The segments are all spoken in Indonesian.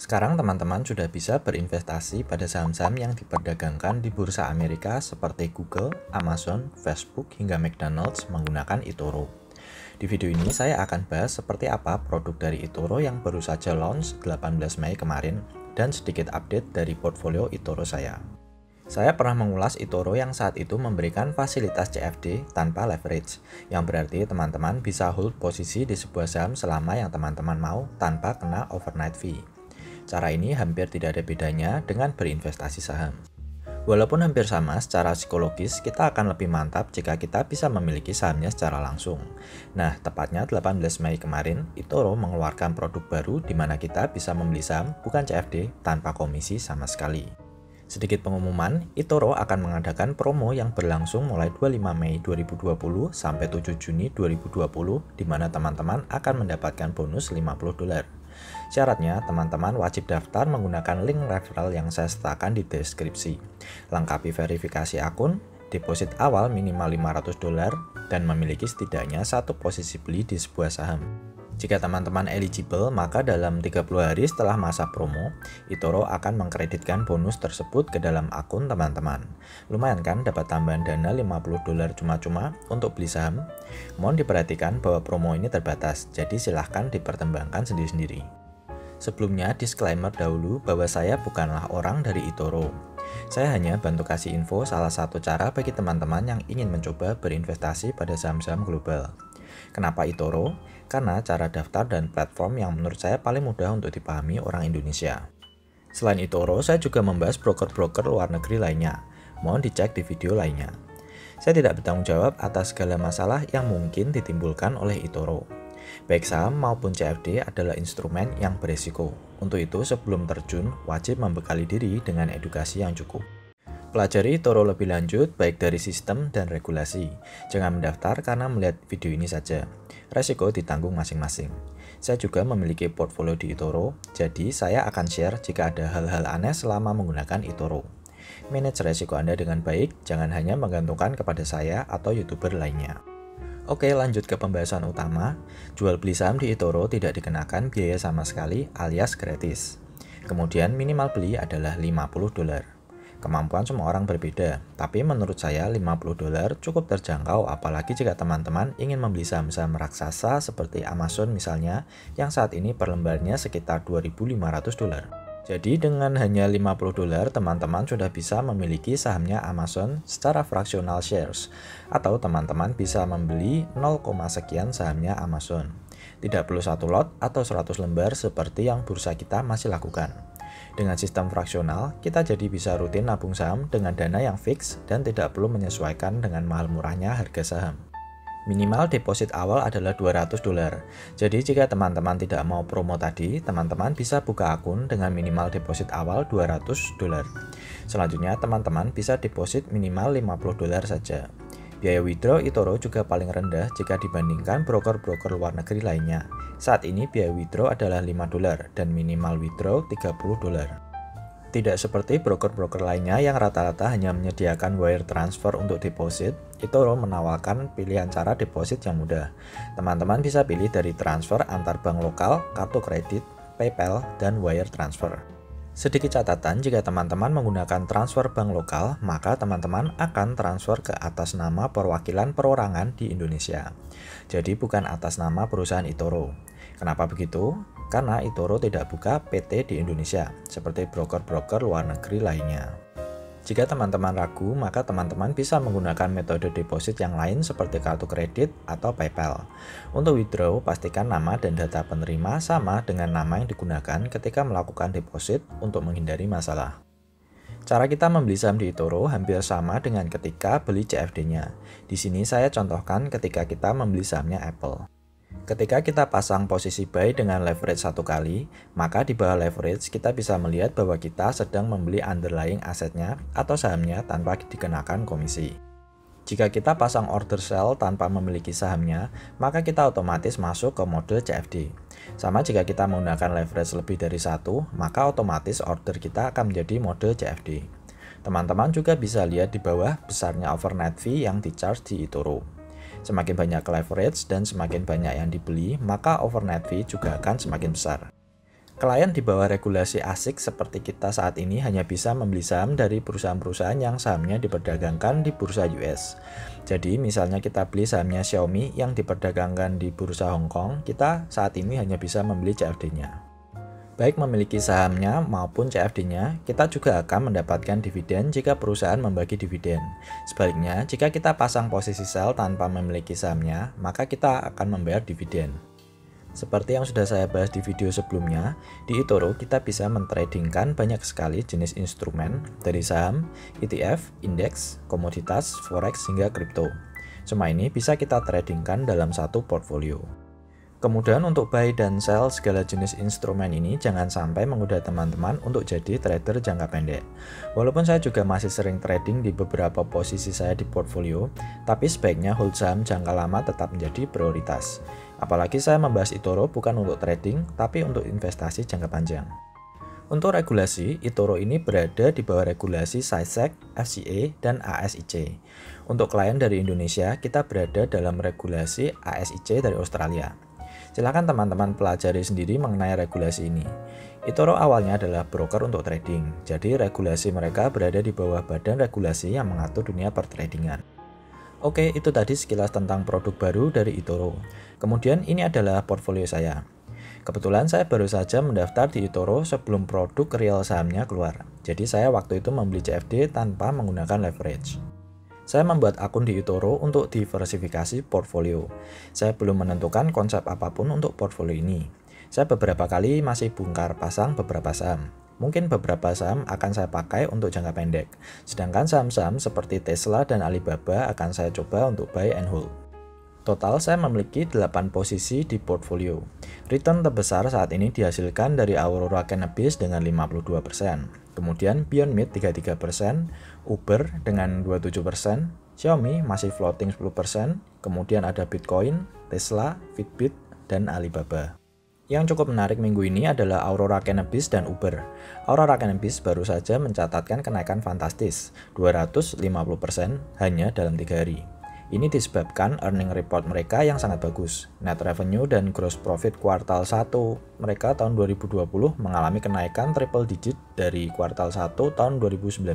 Sekarang teman-teman sudah bisa berinvestasi pada saham-saham yang diperdagangkan di bursa Amerika seperti Google, Amazon, Facebook, hingga McDonald's menggunakan eToro. Di video ini saya akan bahas seperti apa produk dari eToro yang baru saja launch 18 Mei kemarin dan sedikit update dari portfolio eToro saya. Saya pernah mengulas eToro yang saat itu memberikan fasilitas CFD tanpa leverage, yang berarti teman-teman bisa hold posisi di sebuah saham selama yang teman-teman mau tanpa kena overnight fee. Cara ini hampir tidak ada bedanya dengan berinvestasi saham. Walaupun hampir sama, secara psikologis kita akan lebih mantap jika kita bisa memiliki sahamnya secara langsung. Nah, tepatnya 18 Mei kemarin, eToro mengeluarkan produk baru di mana kita bisa membeli saham bukan CFD tanpa komisi sama sekali. Sedikit pengumuman, eToro akan mengadakan promo yang berlangsung mulai 25 Mei 2020 sampai 7 Juni 2020 di mana teman-teman akan mendapatkan bonus $50. Syaratnya, teman-teman wajib daftar menggunakan link referral yang saya sertakan di deskripsi. Lengkapi verifikasi akun, deposit awal minimal $500, dan memiliki setidaknya satu posisi beli di sebuah saham. Jika teman-teman eligible, maka dalam 30 hari setelah masa promo, eToro akan mengkreditkan bonus tersebut ke dalam akun teman-teman. Lumayan kan dapat tambahan dana $50 cuma-cuma untuk beli saham? Mohon diperhatikan bahwa promo ini terbatas, jadi silahkan dipertimbangkan sendiri-sendiri. Sebelumnya, disclaimer dahulu bahwa saya bukanlah orang dari eToro. Saya hanya bantu kasih info salah satu cara bagi teman-teman yang ingin mencoba berinvestasi pada saham-saham global. Kenapa eToro? Karena cara daftar dan platform yang menurut saya paling mudah untuk dipahami orang Indonesia. Selain eToro, saya juga membahas broker-broker luar negeri lainnya. Mohon dicek di video lainnya. Saya tidak bertanggung jawab atas segala masalah yang mungkin ditimbulkan oleh eToro. Baik saham maupun CFD adalah instrumen yang berisiko. Untuk itu, sebelum terjun, wajib membekali diri dengan edukasi yang cukup. Pelajari eToro lebih lanjut, baik dari sistem dan regulasi. Jangan mendaftar karena melihat video ini saja. Resiko ditanggung masing-masing. Saya juga memiliki portfolio di eToro, jadi saya akan share jika ada hal-hal aneh selama menggunakan eToro. Manage resiko Anda dengan baik, jangan hanya menggantungkan kepada saya atau YouTuber lainnya. Oke, lanjut ke pembahasan utama. Jual beli saham di eToro tidak dikenakan biaya sama sekali alias gratis. Kemudian minimal beli adalah $50. Kemampuan semua orang berbeda, tapi menurut saya $50 cukup terjangkau apalagi jika teman-teman ingin membeli saham-saham raksasa seperti Amazon misalnya yang saat ini per lembarnya sekitar $2.500. Jadi dengan hanya $50 teman-teman sudah bisa memiliki sahamnya Amazon secara fractional shares atau teman-teman bisa membeli 0, sekian sahamnya Amazon. Tidak perlu satu lot atau 100 lembar seperti yang bursa kita masih lakukan. Dengan sistem fraksional, kita jadi bisa rutin nabung saham dengan dana yang fix dan tidak perlu menyesuaikan dengan mahal murahnya harga saham. Minimal deposit awal adalah $200. Jadi jika teman-teman tidak mau promo tadi, teman-teman bisa buka akun dengan minimal deposit awal $200. Selanjutnya, teman-teman bisa deposit minimal $50 saja. Biaya withdraw eToro juga paling rendah jika dibandingkan broker-broker luar negeri lainnya. Saat ini biaya withdraw adalah $5 dan minimal withdraw $30. Tidak seperti broker-broker lainnya yang rata-rata hanya menyediakan wire transfer untuk deposit, eToro menawarkan pilihan cara deposit yang mudah. Teman-teman bisa pilih dari transfer antar bank lokal, kartu kredit, PayPal, dan wire transfer. Sedikit catatan, jika teman-teman menggunakan transfer bank lokal, maka teman-teman akan transfer ke atas nama perwakilan perorangan di Indonesia. Jadi bukan atas nama perusahaan eToro. Kenapa begitu? Karena eToro tidak buka PT di Indonesia, seperti broker-broker luar negeri lainnya. Jika teman-teman ragu, maka teman-teman bisa menggunakan metode deposit yang lain seperti kartu kredit atau PayPal. Untuk withdraw, pastikan nama dan data penerima sama dengan nama yang digunakan ketika melakukan deposit untuk menghindari masalah. Cara kita membeli saham di eToro hampir sama dengan ketika beli CFD-nya. Di sini saya contohkan ketika kita membeli sahamnya Apple. Ketika kita pasang posisi buy dengan leverage 1 kali, maka di bawah leverage kita bisa melihat bahwa kita sedang membeli underlying asetnya atau sahamnya tanpa dikenakan komisi. Jika kita pasang order sell tanpa memiliki sahamnya, maka kita otomatis masuk ke mode CFD. Sama jika kita menggunakan leverage lebih dari 1, maka otomatis order kita akan menjadi mode CFD. Teman-teman juga bisa lihat di bawah besarnya overnight fee yang di-charge di eToro. Semakin banyak leverage dan semakin banyak yang dibeli, maka overnight fee juga akan semakin besar. Klien di bawah regulasi ASIC seperti kita saat ini hanya bisa membeli saham dari perusahaan-perusahaan yang sahamnya diperdagangkan di bursa US. Jadi misalnya kita beli sahamnya Xiaomi yang diperdagangkan di bursa Hong Kong, kita saat ini hanya bisa membeli CFD-nya. Baik memiliki sahamnya maupun CFD-nya, kita juga akan mendapatkan dividen jika perusahaan membagi dividen. Sebaliknya, jika kita pasang posisi sell tanpa memiliki sahamnya, maka kita akan membayar dividen. Seperti yang sudah saya bahas di video sebelumnya, di eToro kita bisa mentradingkan banyak sekali jenis instrumen dari saham, ETF, indeks, komoditas, forex, hingga kripto. Semua ini bisa kita tradingkan dalam satu portfolio. Kemudian untuk buy dan sell segala jenis instrumen ini jangan sampai menggoda teman-teman untuk jadi trader jangka pendek. Walaupun saya juga masih sering trading di beberapa posisi saya di portfolio, tapi sebaiknya hold saham jangka lama tetap menjadi prioritas. Apalagi saya membahas eToro bukan untuk trading, tapi untuk investasi jangka panjang. Untuk regulasi, eToro ini berada di bawah regulasi SISEC, FCA, dan ASIC. Untuk klien dari Indonesia, kita berada dalam regulasi ASIC dari Australia. Silakan teman-teman pelajari sendiri mengenai regulasi ini. eToro awalnya adalah broker untuk trading, jadi regulasi mereka berada di bawah badan regulasi yang mengatur dunia pertradingan. Oke, itu tadi sekilas tentang produk baru dari eToro. Kemudian ini adalah portfolio saya. Kebetulan saya baru saja mendaftar di eToro sebelum produk real sahamnya keluar. Jadi saya waktu itu membeli CFD tanpa menggunakan leverage. Saya membuat akun di eToro untuk diversifikasi portfolio. Saya belum menentukan konsep apapun untuk portfolio ini. Saya beberapa kali masih bongkar pasang beberapa saham. Mungkin beberapa saham akan saya pakai untuk jangka pendek. Sedangkan saham-saham seperti Tesla dan Alibaba akan saya coba untuk buy and hold. Total saya memiliki 8 posisi di portfolio. Return terbesar saat ini dihasilkan dari Aurora Cannabis dengan 52%. Kemudian Beyond Meat 33%, Uber dengan 27%, Xiaomi masih floating 10%, kemudian ada Bitcoin, Tesla, Fitbit, dan Alibaba. Yang cukup menarik minggu ini adalah Aurora Cannabis dan Uber. Aurora Cannabis baru saja mencatatkan kenaikan fantastis, 250% hanya dalam 3 hari. Ini disebabkan earning report mereka yang sangat bagus. Net revenue dan gross profit kuartal 1 mereka tahun 2020 mengalami kenaikan triple digit dari kuartal 1 tahun 2019.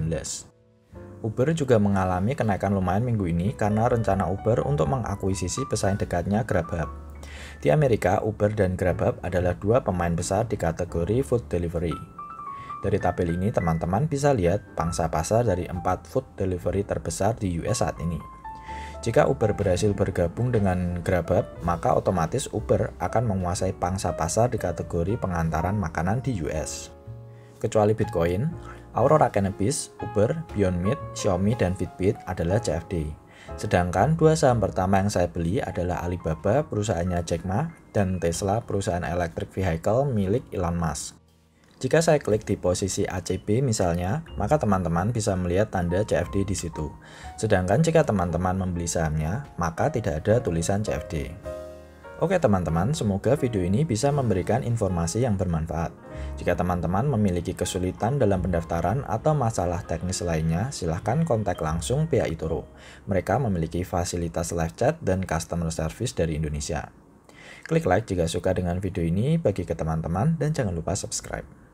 Uber juga mengalami kenaikan lumayan minggu ini karena rencana Uber untuk mengakuisisi pesaing dekatnya GrabHub. Di Amerika, Uber dan GrabHub adalah dua pemain besar di kategori food delivery. Dari tabel ini teman-teman bisa lihat pangsa pasar dari 4 food delivery terbesar di US saat ini. Jika Uber berhasil bergabung dengan GrabHub, maka otomatis Uber akan menguasai pangsa pasar di kategori pengantaran makanan di US. Kecuali Bitcoin, Aurora Cannabis, Uber, Beyond Meat, Xiaomi, dan Fitbit adalah CFD. Sedangkan dua saham pertama yang saya beli adalah Alibaba, perusahaannya Jack Ma, dan Tesla, perusahaan electric vehicle milik Elon Musk. Jika saya klik di posisi ACB misalnya, maka teman-teman bisa melihat tanda CFD di situ. Sedangkan jika teman-teman membeli sahamnya, maka tidak ada tulisan CFD. Oke teman-teman, semoga video ini bisa memberikan informasi yang bermanfaat. Jika teman-teman memiliki kesulitan dalam pendaftaran atau masalah teknis lainnya, silahkan kontak langsung pihak eToro. Mereka memiliki fasilitas live chat dan customer service dari Indonesia. Klik like jika suka dengan video ini bagi ke teman-teman dan jangan lupa subscribe.